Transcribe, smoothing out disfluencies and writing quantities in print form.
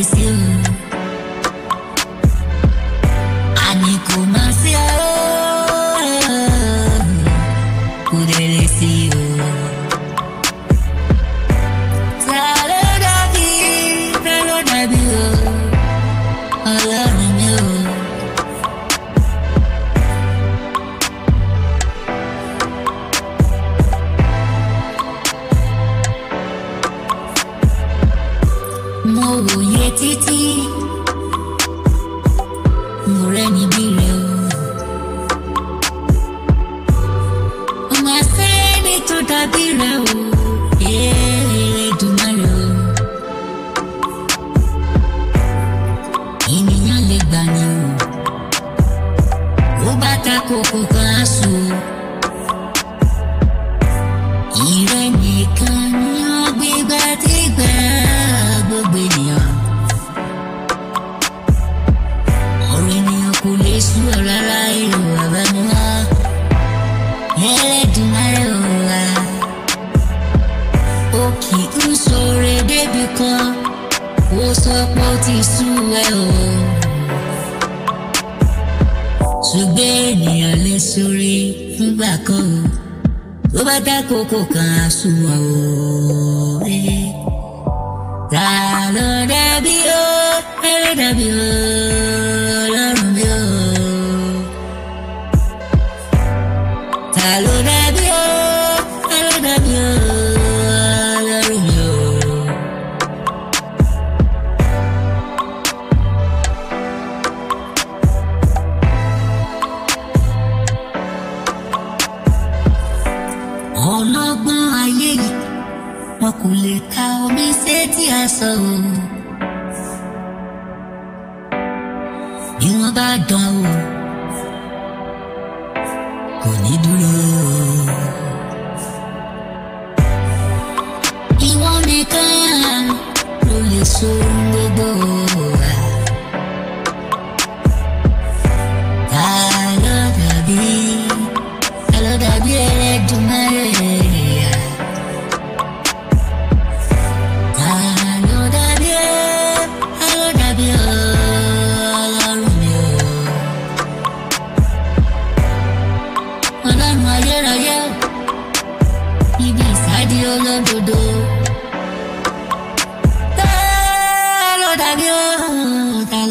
sí o. Àní kò má sí o. Kò dẹ̀ lè sí o. Ta ló dàbí o. Ọlọ́run mi o. Mo wòye títí, mo rẹ́ni bí rẹ o. Ọmọ sẹ́ni tó dàbí rẹ o. Elédùmarè o. Ènìyàn lè gbà ní o. Ó bá ta kókó kan á sùn. Ìrẹ́ nìkan ni ó gbégbá tí gbà gbogbo ènìyàn. Ọ̀rọ̀ ènìyàn kò lè sú ọ rárá, èrò àbámúwá. Ẹlẹ́dùmarè ò wá. Ó kì í ṣoore débi kan, ó sọ pé ó ti sú ẹ o. Ṣùgbọ́n ènìyàn lè ṣoore fúngbà kan o. Tó bá dá kókó kan á sú ọ o. Ta ló dàbí o, dàbí o, Ọlọ́run mi o. Ta ló dàbí o, dàbí o, Ọlọ́run mi o. Ọlọ́gbọ́n ayé yìí, wọn kò lè ka omi sétí aṣọ o. Bí wọ́n bá dán o, kò ní dúró o. Ìwọ nìkan ló lè so gbogbo wa. Ta ló dàbí Ẹlẹ́dùmarè? Olódodo, ta ló dàbí o, ta